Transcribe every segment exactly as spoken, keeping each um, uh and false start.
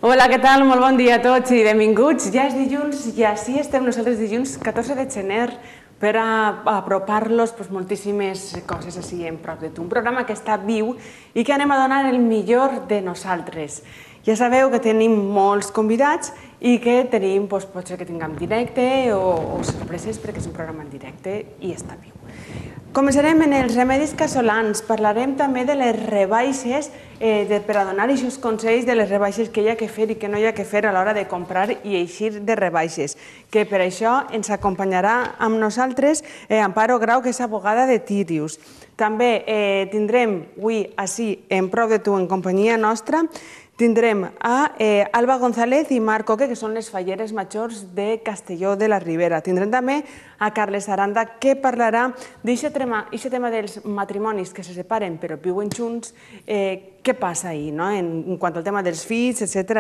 Hola, què tal? Molt bon dia a tots i benvinguts. Ja és dilluns i així estem nosaltres dilluns catorze de gener per apropar-los moltíssimes coses així en prop de tu. Un programa que està viu i que anem a donar el millor de nosaltres. Ja sabeu que tenim molts convidats i que tenim, pot ser que tinguem directe o sorpreses perquè és un programa en directe i està viu. Començarem en els remedis casolans. Parlarem també de les rebaixes per a donar aquests consells de les rebaixes que hi ha que fer i que no hi ha que fer a l'hora de comprar i eixir de rebaixes. Que per això ens acompanyarà amb nosaltres Amparo Grau, que és abogada de Tirius. També tindrem avui així en prop de tu, en companyia nostra, tindrem a Alba González i Marc Coque, que són les falleres majors de Castelló de la Ribera. Tindrem també a Carles Aranda, que parlarà d'aquest tema dels matrimonis que se separen però viuen junts, què passa ahir, en quant al tema dels fills, etcètera.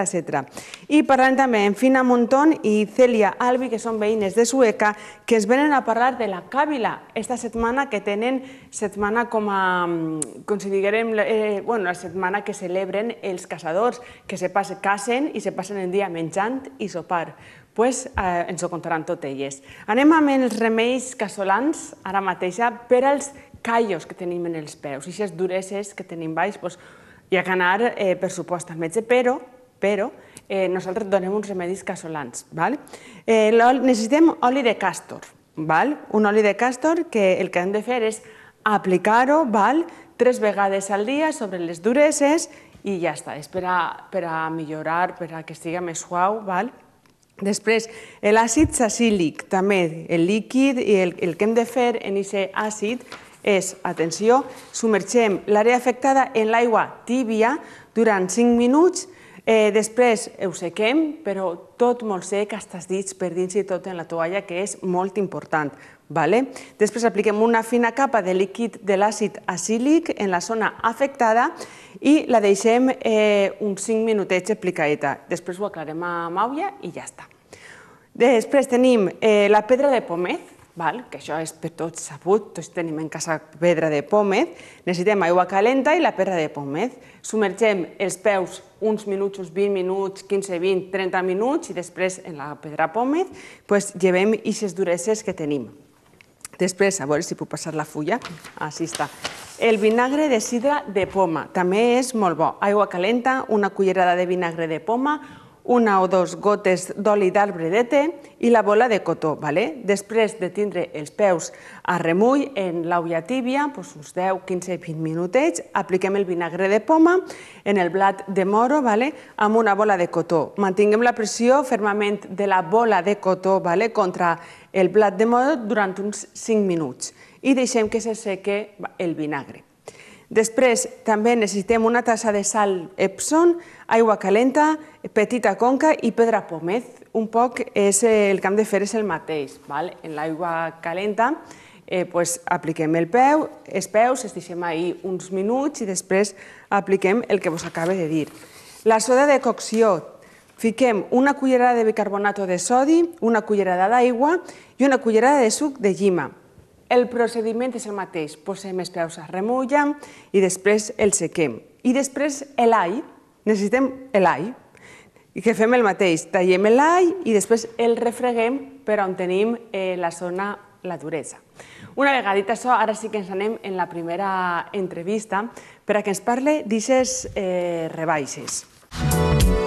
I parlarem també amb Fina Montón i Celia Albi, que són veïnes de Sueca, que ens venen a parlar de la càvila, esta setmana que tenen setmana com a, com si diguem, la setmana que celebren els casadors, que se casen i se passen el dia menjant i sopar. Doncs ens ho contaran tot elles. Anem amb els remeis casolans, ara mateix, per als callos que tenim en els peus. I aquestes dureses que tenim baix, hi ha que anar, per supost, al metge, però nosaltres donem uns remedis casolans. Necessitem oli de càstor, un oli de càstor que el que hem de fer és aplicar-ho tres vegades al dia sobre les dureses i ja està, és per a millorar, per a que estigui més suau. Després, l'àcid sacílic, també el líquid, i el que hem de fer en aquest àcid és, atenció, submergem l'àrea afectada en l'aigua tibia durant cinc minuts, després ho sequem, però tot molt sec, fins als dits per dins i tot en la toalla, que és molt important. Després apliquem una fina capa de líquid de l'àcid acílic en la zona afectada i la deixem uns cinc minutets aplicadeta. Després ho aclarem amb aigua i ja està. Després tenim la pedra de pòmez, que això és per tots sabut, tots tenim en casa pedra de pòmez. Necessitem aigua calenta i la pedra de pòmez. Submergem els peus uns minuts, uns vint minuts, quinze, vint, trenta minuts i després en la pedra pòmez llevem aquestes dureses que tenim. Després, a veure si puc passar la fulla, així està. El vinagre de sidra de poma també és molt bo. Aigua calenta, una cullerada de vinagre de poma, una o dues gotes d'oli d'arbre de te i la bola de cotó. Després de tindre els peus a remull en l'aigua tibia, uns deu, quinze, vint minutets, apliquem el vinagre de poma en el blat de moro amb una bola de cotó. Mantinguem la pressió fermament de la bola de cotó contra el blat de moro durant uns cinc minuts i deixem que se seque el vinagre. Després també necessitem una tassa de sal Epsom, aigua calenta, petita conca i pedra pòmez. Un poc el que hem de fer és el mateix. En l'aigua calenta apliquem els peus, els deixem ahir uns minuts i després apliquem el que vos acabo de dir. La soda de cocció. Fiquem una cullerada de bicarbonato de sodi, una cullerada d'aigua i una cullerada de suc de llima. El procediment és el mateix. Posem els peus a remullar i després el sequem. I després l'all, necessitem l'all, i que fem el mateix. Tallem l'all i després el refreguem per on tenim la zona, la duresa. Una vegada dit això, ara sí que ens anem en la primera entrevista per a que ens parli d'aquestes rebaixes.